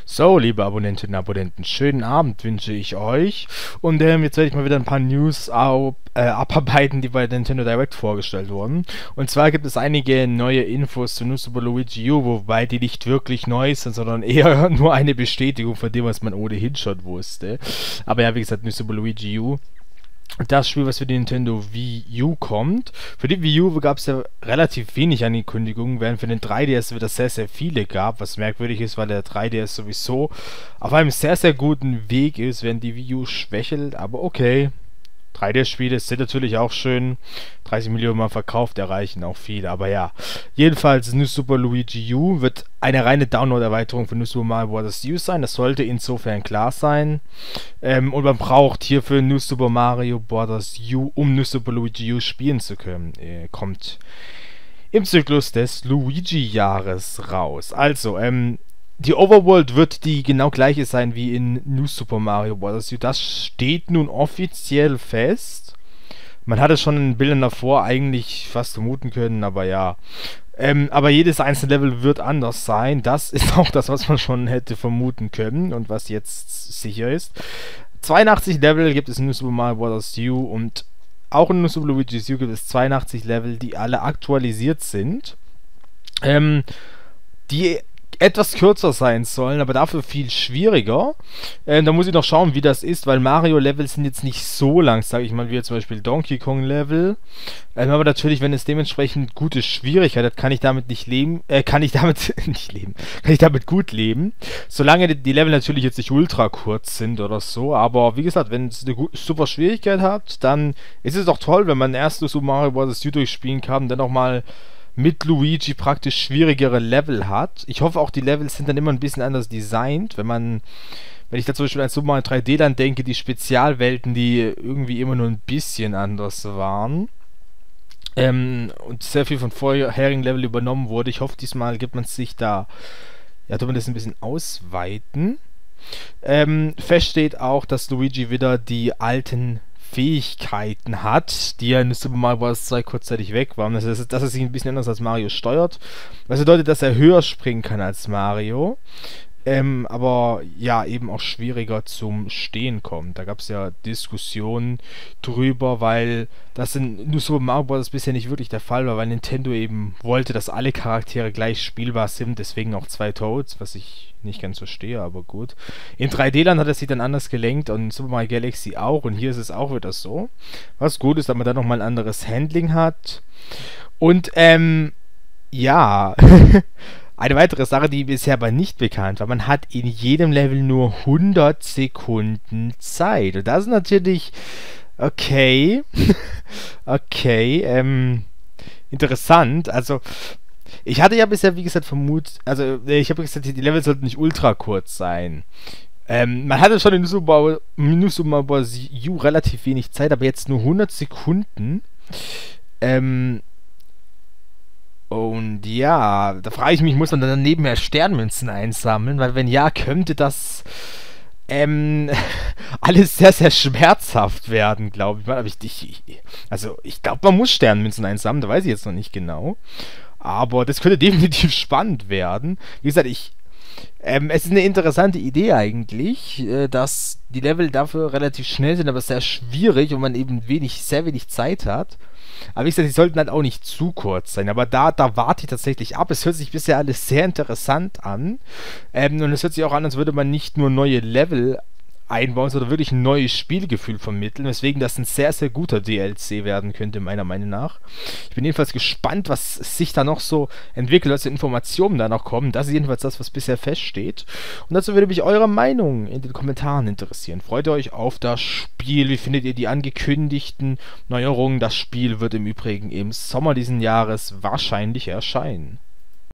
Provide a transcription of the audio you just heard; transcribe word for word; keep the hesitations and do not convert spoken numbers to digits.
So, liebe Abonnentinnen und Abonnenten, schönen Abend wünsche ich euch. Und ähm, jetzt werde ich mal wieder ein paar News au äh, abarbeiten, die bei Nintendo Direct vorgestellt wurden. Und zwar gibt es einige neue Infos zu New Super Luigi U, wobei die nicht wirklich neu sind, sondern eher nur eine Bestätigung von dem, was man ohnehin schon wusste. Aber ja, wie gesagt, New Super Luigi U. Das Spiel, was für die Nintendo Wii U kommt. Für die Wii U gab es ja relativ wenig Ankündigungen, während für den drei D S wieder sehr, sehr viele gab, was merkwürdig ist, weil der drei D S sowieso auf einem sehr, sehr guten Weg ist, während die Wii U schwächelt, aber okay. drei D S-Spiele sind natürlich auch schön. dreißig Millionen Mal verkauft, erreichen auch viel, aber ja. Jedenfalls, New Super Luigi U wird eine reine Download-Erweiterung für New Super Mario Bros. U sein. Das sollte insofern klar sein. Ähm, und man braucht hierfür New Super Mario Bros. U, um New Super Luigi U spielen zu können. Äh, kommt im Zyklus des Luigi-Jahres raus. Also, ähm, die Overworld wird die genau gleiche sein wie in New Super Mario Bros. U. Das steht nun offiziell fest. Man hatte schon in Bildern davor eigentlich fast vermuten können, aber ja. Ähm, aber jedes einzelne Level wird anders sein. Das ist auch das, was man schon hätte vermuten können und was jetzt sicher ist. zweiundachtzig Level gibt es in New Super Mario Bros. U und auch in New Super Luigi U gibt es zweiundachtzig Level, die alle aktualisiert sind. Ähm, die etwas kürzer sein sollen, aber dafür viel schwieriger. Ähm, da muss ich noch schauen, wie das ist, weil Mario-Level sind jetzt nicht so lang, sage ich mal, wie zum Beispiel Donkey Kong-Level. Ähm, aber natürlich, wenn es dementsprechend gute Schwierigkeit hat, kann ich damit nicht leben, äh, kann ich damit nicht leben, kann ich damit gut leben. Solange die, die Level natürlich jetzt nicht ultra kurz sind oder so, aber wie gesagt, wenn es eine super Schwierigkeit hat, dann ist es doch toll, wenn man erst Super Mario Bros. U durchspielen kann, dann nochmal mit Luigi praktisch schwierigere Level hat. Ich hoffe auch, die Levels sind dann immer ein bisschen anders designt. Wenn man, wenn ich da zum Beispiel an Super Mario drei D Land denke, die Spezialwelten, die irgendwie immer nur ein bisschen anders waren. Ähm, und sehr viel von vorherigen Level übernommen wurde. Ich hoffe, diesmal gibt man sich da, ja, tut man das ein bisschen ausweiten. Ähm, fest steht auch, dass Luigi wieder die alten Fähigkeiten hat, die ja in Super Mario Bros. zwei kurzzeitig weg waren. Das ist, dass er sich ein bisschen anders als Mario steuert. Was bedeutet, dass er höher springen kann als Mario. Ähm, aber ja, eben auch schwieriger zum Stehen kommt. Da gab es ja Diskussionen drüber, weil das in New Super Mario Bros. Bisher nicht wirklich der Fall war, weil Nintendo eben wollte, dass alle Charaktere gleich spielbar sind, deswegen auch zwei Toads, was ich nicht ganz verstehe, aber gut. In drei D Land hat er sich dann anders gelenkt und in Super Mario Galaxy auch und hier ist es auch wieder so. Was gut ist, dass man da nochmal ein anderes Handling hat. Und, ähm, ja, eine weitere Sache, die bisher aber nicht bekannt war, man hat in jedem Level nur hundert Sekunden Zeit. Und das ist natürlich okay. okay, ähm, interessant. Also, ich hatte ja bisher, wie gesagt, vermutet, also, ich habe gesagt, die Level sollten nicht ultra kurz sein. Ähm, man hatte schon in New Super Mario Bros. U relativ wenig Zeit, aber jetzt nur hundert Sekunden. Ähm, Und ja, da frage ich mich, muss man dann nebenher Sternmünzen einsammeln? Weil wenn ja, könnte das ähm, alles sehr, sehr schmerzhaft werden, glaube ich. Aber ich, ich, also ich glaube, man muss Sternmünzen einsammeln, da weiß ich jetzt noch nicht genau. Aber das könnte definitiv spannend werden. Wie gesagt, ich ähm, es ist eine interessante Idee eigentlich, äh, dass die Level dafür relativ schnell sind, aber sehr schwierig und man eben wenig, sehr wenig Zeit hat. Aber wie gesagt, die sollten halt auch nicht zu kurz sein. Aber da, da warte ich tatsächlich ab. Es hört sich bisher alles sehr interessant an. Ähm, und es hört sich auch an, als würde man nicht nur neue Level einbauen, sondern wirklich ein neues Spielgefühl vermitteln, weswegen das ein sehr, sehr guter D L C werden könnte, meiner Meinung nach. Ich bin jedenfalls gespannt, was sich da noch so entwickelt, was für Informationen da noch kommen. Das ist jedenfalls das, was bisher feststeht. Und dazu würde mich eure Meinung in den Kommentaren interessieren. Freut ihr euch auf das Spiel? Wie findet ihr die angekündigten Neuerungen? Das Spiel wird im Übrigen im Sommer diesen Jahres wahrscheinlich erscheinen.